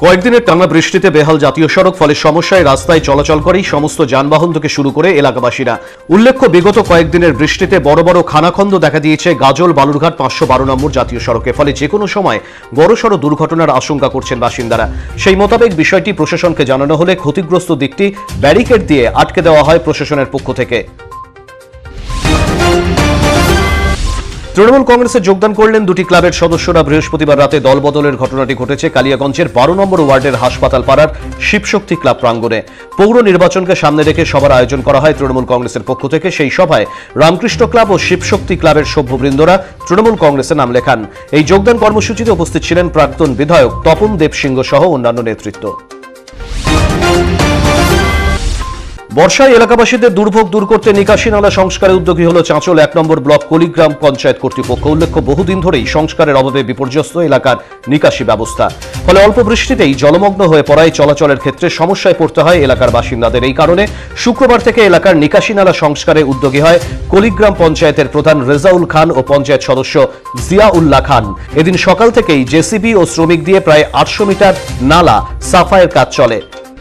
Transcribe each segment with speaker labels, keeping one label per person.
Speaker 1: কয়েকদিনের টানা বৃষ্টিতে বেহাল জাতীয় সড়ক, ফলে সমস্যায় রাস্তায় চলাচল করেই সমস্ত যানবাহন থেকে শুরু করে এলাকাবাসীরা। উল্লেখ্য, বিগত কয়েকদিনের বৃষ্টিতে বড় বড় খানাখন্দ দেখা দিয়েছে গাজল বালুরঘাট 512 নম্বর জাতীয় সড়কে, ফলে যে কোনো সময় বড়সড় দুর্ঘটনার আশঙ্কা করছেন বাসিন্দারা। সেই মোতাবেক বিষয়টি প্রশাসনকে জানানো হলে ক্ষতিগ্রস্ত দিকটি ব্যারিকেড দিয়ে আটকে দেওয়া হয় প্রশাসনের পক্ষ থেকে। তৃণমূল কংগ্রেসে যোগদান করলেন দুটি ক্লাবের সদস্যরা। বৃহস্পতিবার রাতে দলবদলের ঘটনাটি ঘটেছে কালিয়াগঞ্জের 12 নম্বর ওয়ার্ডের হাসপাতাল পাড়ার শিবশক্তি ক্লাব প্রাঙ্গণে। পৌর নির্বাচনকে সামনে রেখে সভার আয়োজন করা হয় তৃণমূল কংগ্রেসের পক্ষ থেকে। সেই সভায় রামকৃষ্ণ ক্লাব ও শিবশক্তি ক্লাবের সভ্যবৃন্দরা তৃণমূল কংগ্রেসে নাম লেখান। এই যোগদান কর্মসূচিতে উপস্থিত ছিলেন প্রাক্তন বিধায়ক তপন দেব সিংহ সহ অন্যান্য নেতৃত্ব। বর্ষায় এলাকাবাসীদের দুর্ভোগ দূর করতে নিকাশি নালা সংস্কারে উদ্যোগী হল চাঁচল 1 নম্বর ব্লক কলিগ্রাম পঞ্চায়েত কর্তৃপক্ষ। উল্লেখ্য, বহুদিন ধরেই সংস্কারের অভাবে বিপর্যস্ত এলাকার নিকাশি ব্যবস্থা, ফলে অল্প বৃষ্টিতেই জলমগ্ন হয়ে পড়ায় চলাচলের ক্ষেত্রে সমস্যায় পড়তে হয় এলাকার বাসিন্দাদের। এই কারণে শুক্রবার থেকে এলাকার নিকাশি নালা সংস্কারে উদ্যোগী হয় কলিগ্রাম পঞ্চায়েতের প্রধান রেজাউল খান ও পঞ্চায়েত সদস্য জিয়াউল্লাহ খান। এদিন সকাল থেকেই জেসিবি ও শ্রমিক দিয়ে প্রায় 800 মিটার নালা সাফাইয়ের কাজ চলে।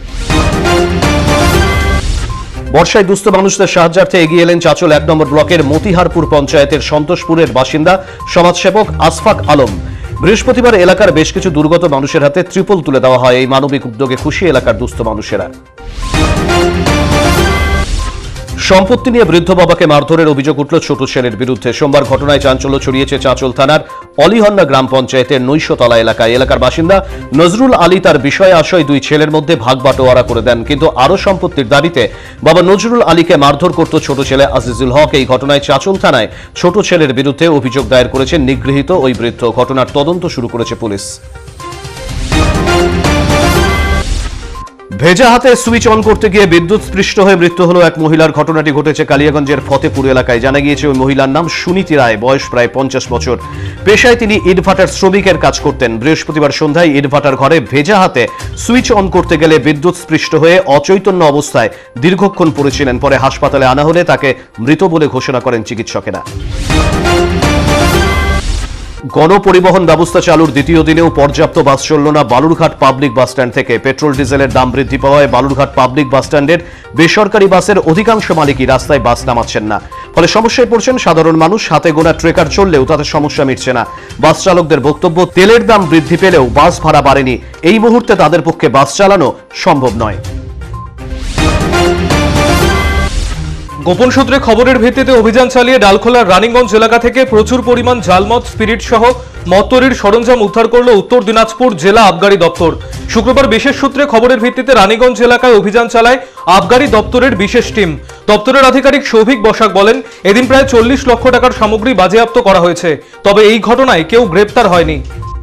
Speaker 1: বর্ষায় দুস্থ মানুষদের সাহায্যার্থে এগিয়ে এলেন চাঁচল 1 নম্বর ব্লকের মতিহারপুর পঞ্চায়েতের সন্তোষপুরের বাসিন্দা সমাজসেবক আশফাক আলম। বৃহস্পতিবার এলাকার বেশ কিছু দুর্গত মানুষের হাতে ত্রিপল তুলে দেওয়া হয়। এই মানবিক উদ্যোগে খুশি এলাকার দুস্থ মানুষেরা। সম্পত্তি নিয়ে বৃদ্ধ বাবাকে মারধরের অভিযোগ উঠল ছোট ছেলের বিরুদ্ধে। সোমবার ঘটনায় চাঞ্চল্য ছড়িয়েছে চাঁচল থানার অলিহন্না গ্রাম পঞ্চায়েতের নৈশতলা এলাকায়। এলাকার বাসিন্দা নজরুল আলী তার বিষয়ে আশয় দুই ছেলের মধ্যে ভাগ বাটোয়ারা করে দেন, কিন্তু আরও সম্পত্তির দাবিতে বাবা নজরুল আলীকে মারধর করত ছোট ছেলে আজিজুল হক। এই ঘটনায় চাঁচল থানায় ছোট ছেলের বিরুদ্ধে অভিযোগ দায়ের করেছেন নিগৃহীত ওই বৃদ্ধ। ঘটনার তদন্ত শুরু করেছে পুলিশ। ভেজা হাতে সুইচ অন করতে গিয়ে বিদ্যুৎ স্পৃষ্ট হয়ে মৃত্যু হল এক মহিলার। ঘটনাটি ঘটেছে কালিয়াগঞ্জের ফতেপুর এলাকায়। জানা গিয়েছে ওই মহিলার নাম সুনীতি রায়, বয়স প্রায় 50 বছর। পেশায় তিনি ইটভাটার শ্রমিকের কাজ করতেন। বৃহস্পতিবার সন্ধ্যায় ইটভাটার ঘরে ভেজা হাতে সুইচ অন করতে গেলে বিদ্যুৎ স্পৃষ্ট হয়ে অচৈতন্য অবস্থায় দীর্ঘক্ষণ পড়েছিলেন। পরে হাসপাতালে আনা হলে তাকে মৃত বলে ঘোষণা করেন চিকিৎসকেরা। গণপরিবহন ব্যবস্থা চালুর দ্বিতীয় দিনেও পর্যাপ্ত বাস চলল না বালুরঘাট পাবলিক বাস স্ট্যান্ড থেকে। পেট্রোল ডিজেলের দাম বৃদ্ধি পাওয়ায় বালুরঘাট পাবলিক বাস স্ট্যান্ডের বেসরকারি বাসের অধিকাংশ মালিকই রাস্তায় বাস নামাচ্ছেন না, ফলে সমস্যায় পড়ছেন সাধারণ মানুষ। হাতে গোনা ট্রেকার চললেও তাদের সমস্যা মিটছে না। বাস চালকদের বক্তব্য, তেলের দাম বৃদ্ধি পেলেও বাস ভাড়া বাড়েনি। এই মুহূর্তে তাদের পক্ষে বাস চালানো সম্ভব নয়।
Speaker 2: গোপন সূত্রে খবরের ভিত্তিতে অভিযান চালিয়ে ডালখোলার রানীগঞ্জ এলাকা থেকে প্রচুর পরিমাণ জালমদ, স্পিরিট সহ মদ তৈরির সরঞ্জাম উদ্ধার করল উত্তর দিনাজপুর জেলা আবগারি দপ্তর। শুক্রবার বিশেষ সূত্রে খবরের ভিত্তিতে রানীগঞ্জ এলাকায় অভিযান চালায় আবগারি দপ্তরের বিশেষ টিম। দপ্তরের আধিকারিক সৌভিক বসাক বলেন, এদিন প্রায় 40 লক্ষ টাকার সামগ্রী বাজেয়াপ্ত করা হয়েছে, তবে এই ঘটনায় কেউ গ্রেপ্তার হয়নি।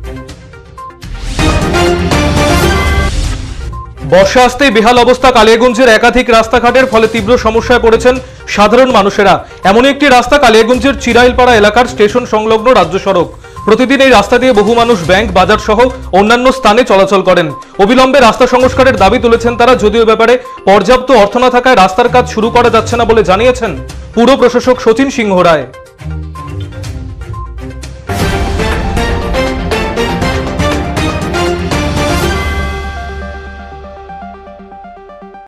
Speaker 2: বর্ষা আসতেই বেহাল অবস্থা কালিয়াগঞ্জের একাধিক রাস্তাঘাটের, ফলে তীব্র সমস্যায় পড়েছেন সাধারণ মানুষেরা। এমনই একটি রাস্তা কালিয়াগঞ্জের চিরাইলপাড়া এলাকার স্টেশন সংলগ্ন রাজ্য সড়ক। প্রতিদিন এই রাস্তা দিয়ে বহু মানুষ ব্যাংক, বাজার সহ অন্যান্য স্থানে চলাচল করেন। অবিলম্বে রাস্তা সংস্কারের দাবি তুলেছেন তারা, যদিও ব্যাপারে পর্যাপ্ত অর্থ না থাকায় রাস্তার কাজ শুরু করা যাচ্ছে না বলে জানিয়েছেন পুর প্রশাসক শচীন সিংহ রায়।